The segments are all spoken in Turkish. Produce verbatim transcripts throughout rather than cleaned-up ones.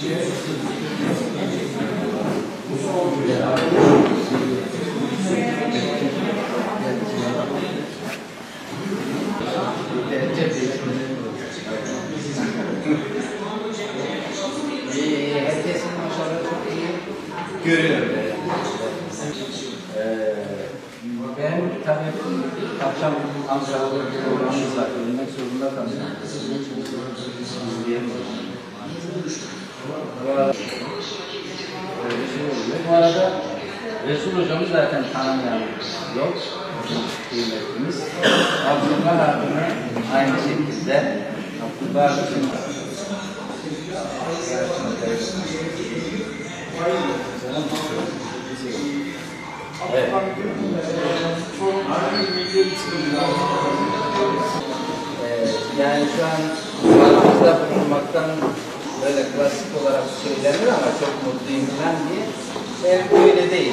Herkesin maşallah çok iyi görüyorum. Ben tabii akşam Ankara'da bir programımız var. Ölmek zorunda kalacağım. Bu arada Resul hocamız zaten tanımayan yok. Kıymetimiz. Abdullah abime aynı şekilde Abdullah abim evet. Ee, yani şu an aramızda bulunmaktan böyle klasik olarak söylenir ama çok mutluyum falan diye. Ben böyle değil.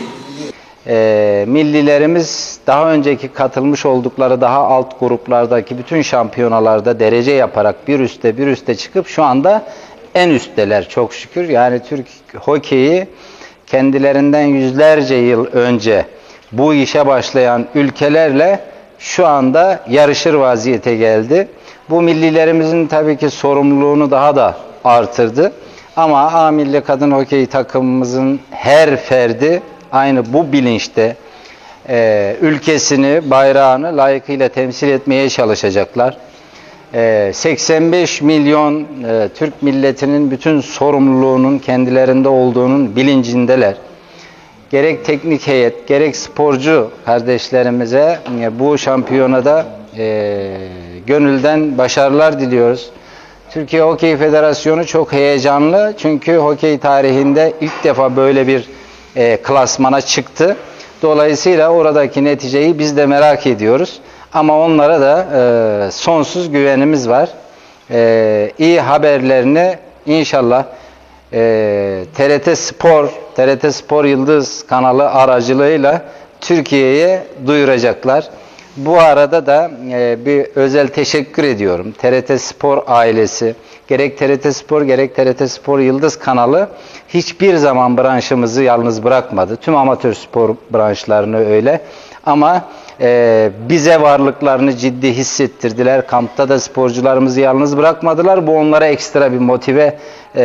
E, millilerimiz daha önceki katılmış oldukları daha alt gruplardaki bütün şampiyonalarda derece yaparak bir üste bir üste çıkıp şu anda en üstteler çok şükür. Yani Türk hokeyi kendilerinden yüzlerce yıl önce bu işe başlayan ülkelerle şu anda yarışır vaziyete geldi. Bu millilerimizin tabii ki sorumluluğunu daha da artırdı. Ama A Milli Kadın Hokey takımımızın her ferdi aynı bu bilinçte e, ülkesini, bayrağını layıkıyla temsil etmeye çalışacaklar. E, seksen beş milyon e, Türk milletinin bütün sorumluluğunun kendilerinde olduğunun bilincindeler. Gerek teknik heyet, gerek sporcu kardeşlerimize e, bu şampiyonada e, gönülden başarılar diliyoruz. Türkiye Hokey Federasyonu çok heyecanlı çünkü hokey tarihinde ilk defa böyle bir e, klasmana çıktı. Dolayısıyla oradaki neticeyi biz de merak ediyoruz. Ama onlara da e, sonsuz güvenimiz var. E, iyi haberlerini inşallah e, T R T Spor, T R T Spor Yıldız kanalı aracılığıyla Türkiye'ye duyuracaklar. Bu arada da e, bir özel teşekkür ediyorum. T R T Spor ailesi, gerek T R T Spor gerek T R T Spor Yıldız kanalı hiçbir zaman branşımızı yalnız bırakmadı. Tüm amatör spor branşlarını öyle. Ama e, bize varlıklarını ciddi hissettirdiler. Kampta da sporcularımızı yalnız bırakmadılar. Bu onlara ekstra bir motive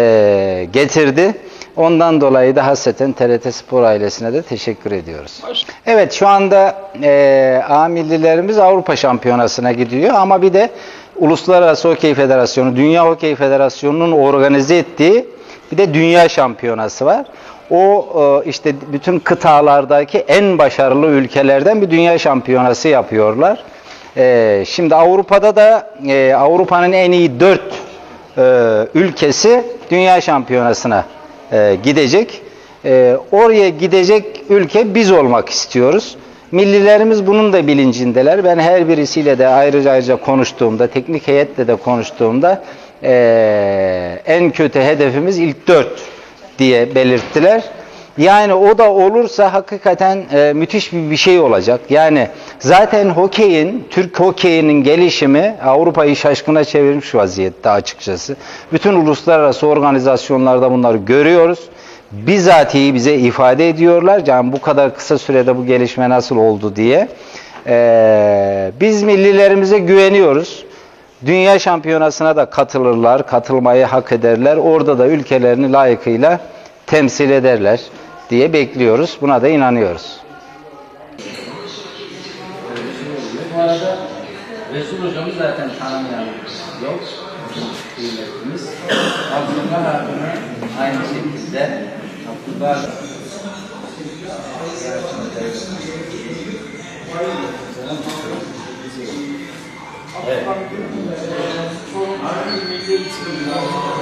e, getirdi. Ondan dolayı da hasreten T R T Spor ailesine de teşekkür ediyoruz. Evet, şu anda e, A millilerimiz Avrupa Şampiyonası'na gidiyor ama bir de Uluslararası Hokey Federasyonu, Dünya Hokey Federasyonu'nun organize ettiği bir de Dünya Şampiyonası var. O e, işte bütün kıtalardaki en başarılı ülkelerden bir Dünya Şampiyonası yapıyorlar. E, şimdi Avrupa'da da e, Avrupa'nın en iyi dört e, ülkesi Dünya Şampiyonası'na E, gidecek. E, oraya gidecek ülke biz olmak istiyoruz. Millilerimiz bunun da bilincindeler. Ben her birisiyle de ayrıca ayrıca konuştuğumda, teknik heyetle de konuştuğumda e, en kötü hedefimiz ilk dört diye belirttiler. Yani o da olursa hakikaten e, müthiş bir, bir şey olacak. Yani zaten hokeyin, Türk hokeyinin gelişimi Avrupa'yı şaşkına çevirmiş vaziyette açıkçası. Bütün uluslararası organizasyonlarda bunları görüyoruz. Bizatihi bize ifade ediyorlar. Yani bu kadar kısa sürede bu gelişme nasıl oldu diye. E, biz millilerimize güveniyoruz. Dünya şampiyonasına da katılırlar, katılmayı hak ederler. Orada da ülkelerini layıkıyla temsil ederler diye bekliyoruz. Buna da inanıyoruz. Bu arada Resul hocamız zaten tanımayan yok. Kıymetimiz. Abdullah abime aynı şekilde Abdullah evet.